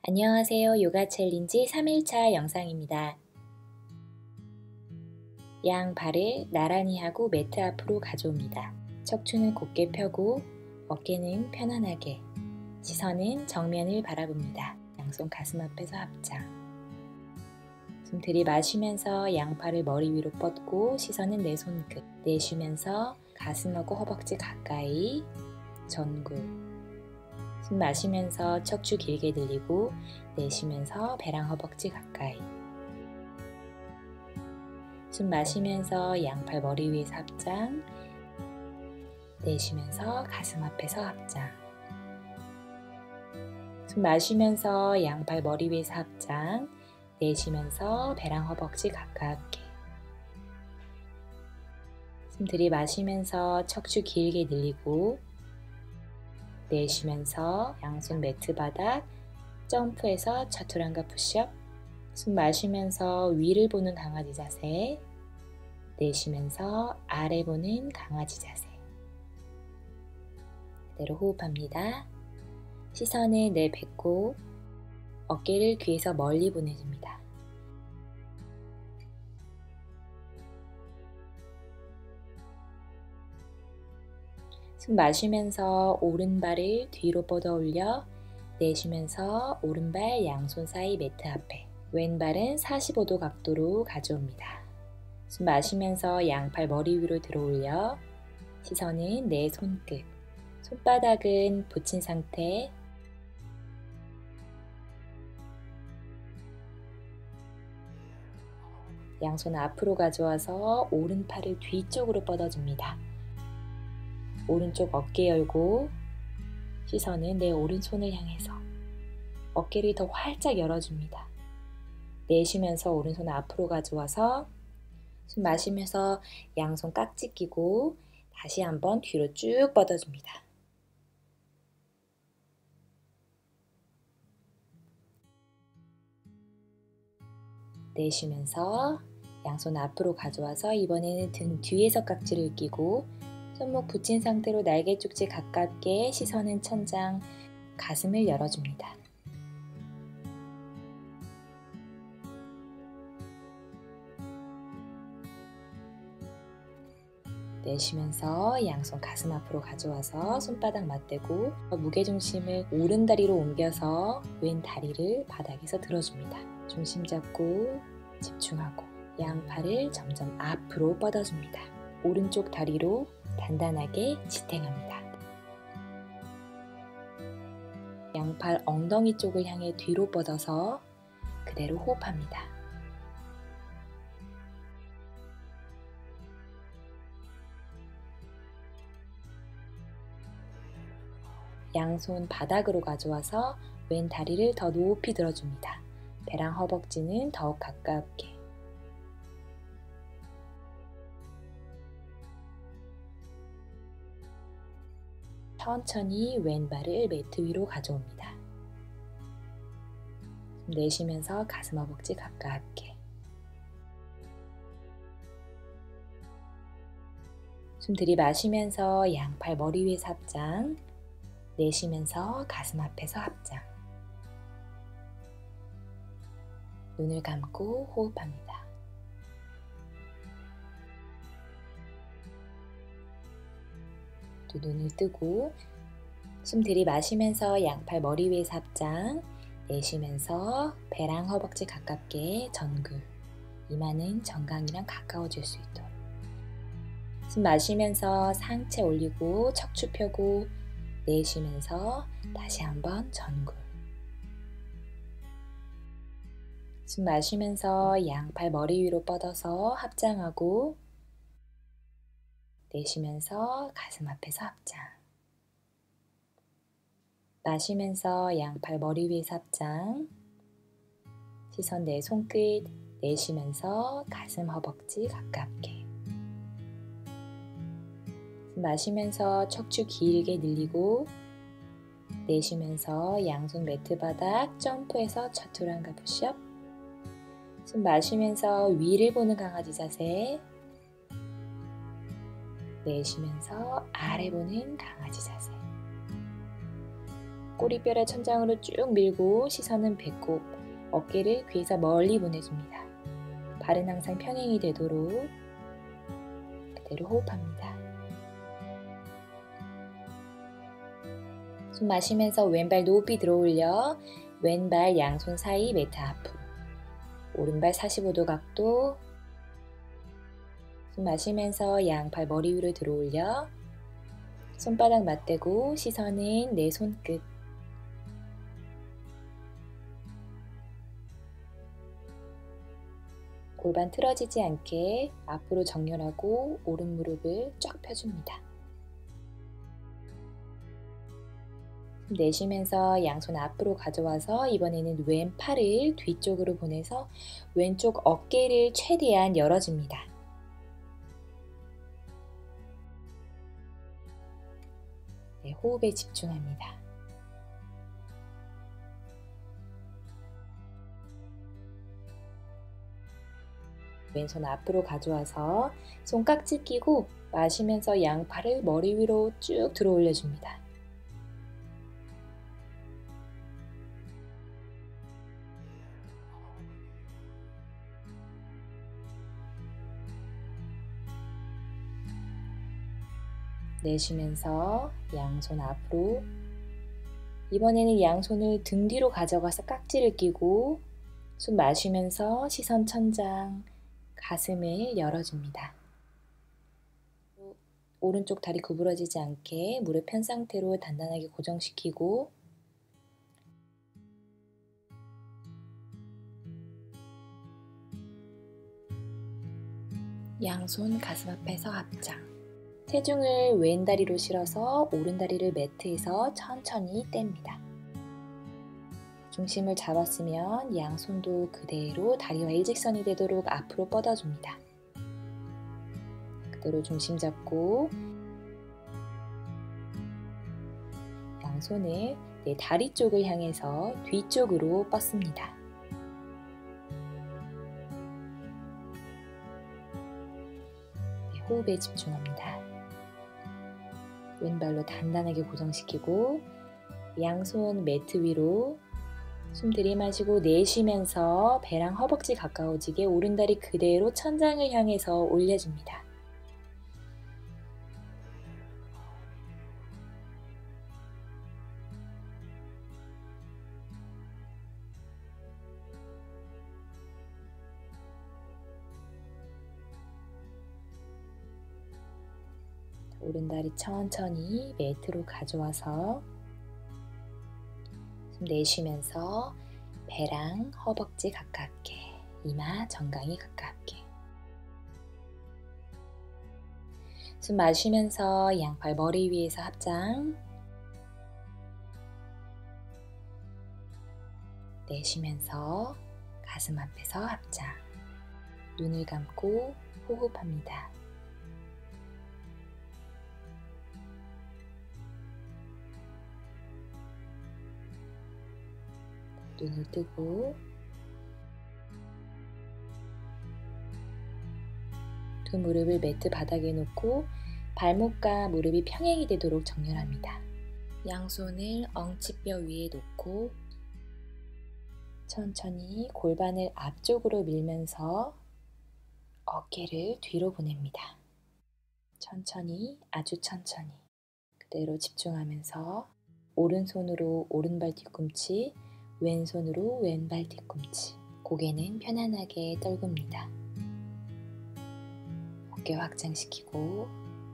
안녕하세요. 요가 챌린지 3일차 영상입니다. 양 발을 나란히 하고 매트 앞으로 가져옵니다. 척추는 곧게 펴고 어깨는 편안하게, 시선은 정면을 바라봅니다. 양손 가슴 앞에서 합장. 숨 들이마시면서 양팔을 머리 위로 뻗고 시선은 내 손끝. 내쉬면서 가슴하고 허벅지 가까이, 전굴. 숨 마시면서 척추 길게 늘리고 내쉬면서 배랑 허벅지 가까이. 숨 마시면서 양팔 머리 위에서 합장. 내쉬면서 가슴 앞에서 합장. 숨 마시면서 양팔 머리 위에서 합장. 내쉬면서 배랑 허벅지 가깝게. 숨 들이마시면서 척추 길게 늘리고 내쉬면서 양손 매트 바닥 점프해서 차투랑가 푸시업. 숨 마시면서 위를 보는 강아지 자세. 내쉬면서 아래 보는 강아지 자세. 그대로 호흡합니다. 시선을 내뱉고 어깨를 귀에서 멀리 보내줍니다. 숨 마시면서 오른발을 뒤로 뻗어 올려 내쉬면서 오른발 양손 사이 매트 앞에, 왼발은 45도 각도로 가져옵니다. 숨 마시면서 양팔 머리 위로 들어 올려 시선은 내 손끝, 손바닥은 붙인 상태. 양손 앞으로 가져와서 오른팔을 뒤쪽으로 뻗어줍니다. 오른쪽 어깨 열고 시선은 내 오른손을 향해서 어깨를 더 활짝 열어줍니다. 내쉬면서 오른손 앞으로 가져와서 숨 마시면서 양손 깍지 끼고 다시 한번 뒤로 쭉 뻗어줍니다. 내쉬면서 양손 앞으로 가져와서 이번에는 등 뒤에서 깍지를 끼고 손목 붙인 상태로 날개 쪽지 가깝게, 시선은 천장, 가슴을 열어줍니다. 내쉬면서 양손 가슴 앞으로 가져와서 손바닥 맞대고 무게중심을 오른 다리로 옮겨서 왼 다리를 바닥에서 들어줍니다. 중심 잡고 집중하고 양팔을 점점 앞으로 뻗어줍니다. 오른쪽 다리로 단단하게 지탱합니다. 양팔 엉덩이 쪽을 향해 뒤로 뻗어서 그대로 호흡합니다. 양손 바닥으로 가져와서 왼 다리를 더 높이 들어줍니다. 배랑 허벅지는 더욱 가깝게. 천천히 왼발을 매트 위로 가져옵니다. 내쉬면서 가슴 허벅지 가깝게. 숨 들이마시면서 양팔 머리 위에서 합장. 내쉬면서 가슴 앞에서 합장. 눈을 감고 호흡합니다. 또 눈을 뜨고 숨 들이마시면서 양팔 머리 위에서 합장. 내쉬면서 배랑 허벅지 가깝게 전굴. 이마는 정강이랑 가까워질 수 있도록. 숨 마시면서 상체 올리고 척추 펴고 내쉬면서 다시 한번 전굴. 숨 마시면서 양팔 머리 위로 뻗어서 합장하고 내쉬면서 가슴 앞에서 합장. 마시면서 양팔 머리 위에서 합장. 시선 내 손끝. 내쉬면서 가슴 허벅지 가깝게. 숨 마시면서 척추 길게 늘리고 내쉬면서 양손 매트 바닥 점프해서 차투랑가 푸시업. 숨 마시면서 위를 보는 강아지 자세. 내쉬면서 아래 보는 강아지 자세. 꼬리뼈를 천장으로 쭉 밀고 시선은 배꼽, 어깨를 귀에서 멀리 보내줍니다. 발은 항상 평행이 되도록 그대로 호흡합니다. 숨 마시면서 왼발 높이 들어올려 왼발 양손 사이 매트 앞으로, 오른발 45도 각도. 숨 마시면서 양팔 머리 위로 들어올려 손바닥 맞대고 시선은 내 손끝. 골반 틀어지지 않게 앞으로 정렬하고 오른 무릎을 쫙 펴줍니다. 내쉬면서 양손 앞으로 가져와서 이번에는 왼팔을 뒤쪽으로 보내서 왼쪽 어깨를 최대한 열어줍니다. 네, 호흡에 집중합니다. 왼손 앞으로 가져와서 손깍지 끼고 마시면서 양팔을 머리 위로 쭉 들어 올려줍니다. 내쉬면서 양손 앞으로, 이번에는 양손을 등 뒤로 가져가서 깍지를 끼고 숨 마시면서 시선 천장, 가슴을 열어줍니다. 오른쪽 다리 구부러지지 않게 무릎 편 상태로 단단하게 고정시키고 양손 가슴 앞에서 합장. 체중을 왼 다리로 실어서 오른 다리를 매트에서 천천히 뗍니다. 중심을 잡았으면 양손도 그대로 다리와 일직선이 되도록 앞으로 뻗어줍니다. 그대로 중심 잡고 양손을 내 다리 쪽을 향해서 뒤쪽으로 뻗습니다. 네, 호흡에 집중합니다. 왼발로 단단하게 고정시키고 양손 매트 위로 숨 들이마시고 내쉬면서 배랑 허벅지 가까워지게 오른다리 그대로 천장을 향해서 올려줍니다. 오른다리 천천히 매트로 가져와서 숨 내쉬면서 배랑 허벅지 가깝게, 이마 정강이 가깝게. 숨 마시면서 양팔 머리 위에서 합장. 내쉬면서 가슴 앞에서 합장. 눈을 감고 호흡합니다. 눈을 뜨고 두 무릎을 매트 바닥에 놓고 발목과 무릎이 평행이 되도록 정렬합니다. 양손을 엉치뼈 위에 놓고 천천히 골반을 앞쪽으로 밀면서 어깨를 뒤로 보냅니다. 천천히, 아주 천천히 그대로 집중하면서 오른손으로 오른발 뒤꿈치, 왼손으로 왼발 뒤꿈치, 고개는 편안하게 떨굽니다. 어깨 확장시키고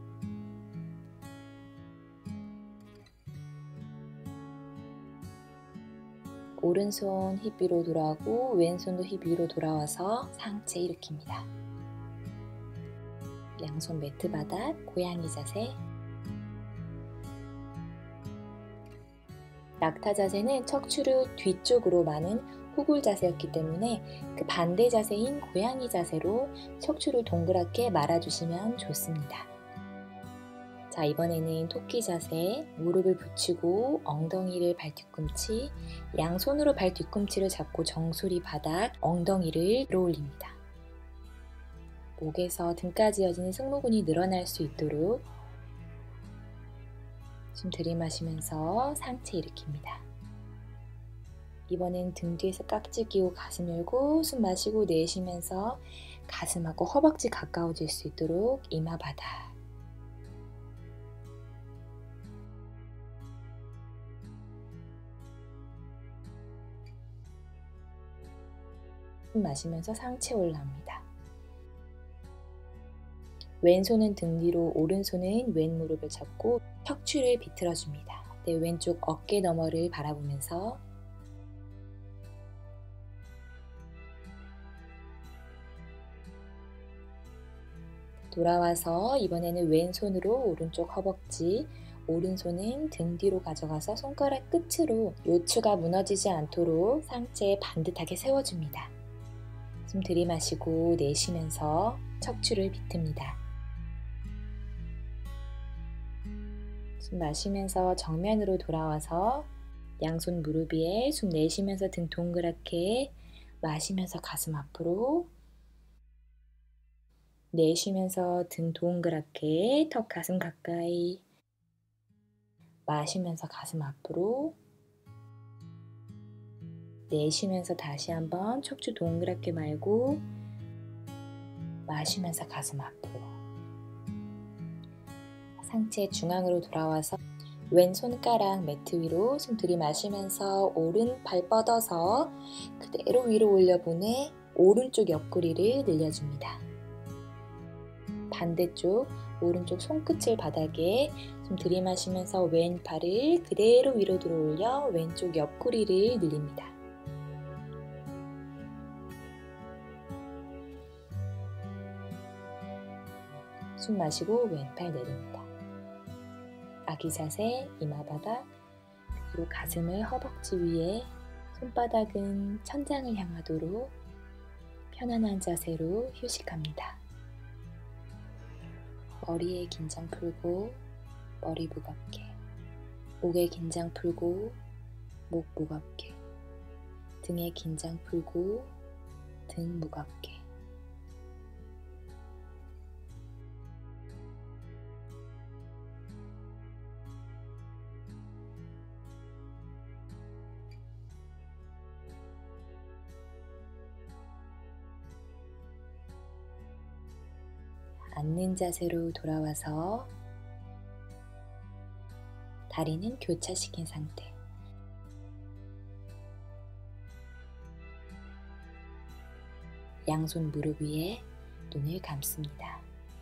오른손 힙 위로 돌아오고 왼손도 힙 위로 돌아와서 상체 일으킵니다. 양손 매트 바닥, 고양이 자세. 낙타 자세는 척추를 뒤쪽으로 마는 후굴 자세였기 때문에 그 반대 자세인 고양이 자세로 척추를 동그랗게 말아주시면 좋습니다. 자, 이번에는 토끼 자세, 무릎을 붙이고 엉덩이를 발 뒤꿈치, 양손으로 발 뒤꿈치를 잡고 정수리 바닥, 엉덩이를 들어올립니다. 목에서 등까지 이어지는 승모근이 늘어날 수 있도록 숨 들이마시면서 상체 일으킵니다. 이번엔 등 뒤에서 깍지 끼고 가슴 열고 숨 마시고 내쉬면서 가슴하고 허벅지 가까워질 수 있도록 이마 바닥. 숨 마시면서 상체 올라옵니다. 왼손은 등 뒤로, 오른손은 왼 무릎을 잡고 척추를 비틀어줍니다. 네, 왼쪽 어깨 너머를 바라보면서 돌아와서 이번에는 왼손으로 오른쪽 허벅지, 오른손은 등 뒤로 가져가서 손가락 끝으로 요추가 무너지지 않도록 상체에 반듯하게 세워줍니다. 숨 들이마시고 내쉬면서 척추를 비틉니다. 숨 마시면서 정면으로 돌아와서 양손 무릎 위에 숨 내쉬면서 등 동그랗게, 마시면서 가슴 앞으로, 내쉬면서 등 동그랗게, 턱 가슴 가까이, 마시면서 가슴 앞으로, 내쉬면서 다시 한번 척추 동그랗게 말고 마시면서 가슴 앞으로. 상체 중앙으로 돌아와서 왼손가락 매트 위로 숨 들이마시면서 오른 발 뻗어서 그대로 위로 올려보내 오른쪽 옆구리를 늘려줍니다. 반대쪽 오른쪽 손끝을 바닥에 숨 들이마시면서 왼팔을 그대로 위로 들어올려 왼쪽 옆구리를 늘립니다. 숨 마시고 왼팔 내립니다. 아기 자세, 이마 바닥, 그리고 가슴을 허벅지 위에, 손바닥은 천장을 향하도록 편안한 자세로 휴식합니다. 머리에 긴장 풀고 머리 무겁게, 목에 긴장 풀고 목 무겁게, 등에 긴장 풀고 등 무겁게. 앉는 자세로 돌아와서 다리는 교차시킨 상태. 양손 무릎 위에 눈을 감습니다.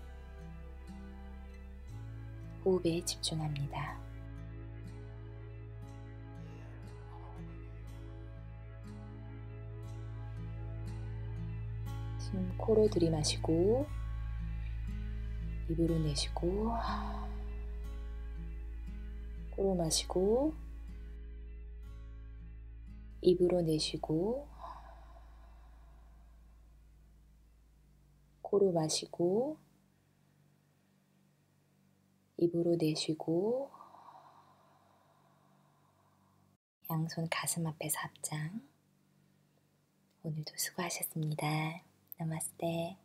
호흡에 집중합니다. 숨 코로 들이마시고 입으로 내쉬고, 코로 마시고 입으로 내쉬고, 코로 마시고 입으로 내쉬고, 양손 가슴 앞에서 합장. 오늘도 수고하셨습니다. 나마스테.